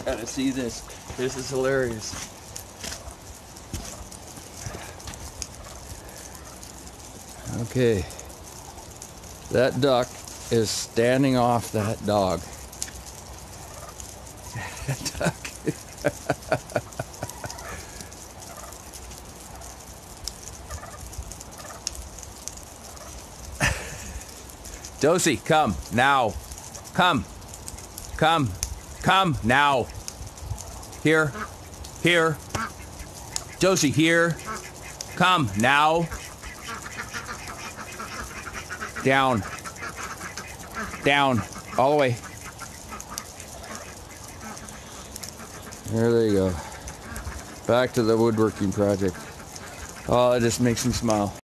gotta see this. This is hilarious. Okay. That duck is standing off that dog. Duck. Josie, come now. Come. Come. Come now. Here. Here. Josie, here. Come now. Down. Down. All the way. There you go. Back to the woodworking project. Oh, it just makes me smile.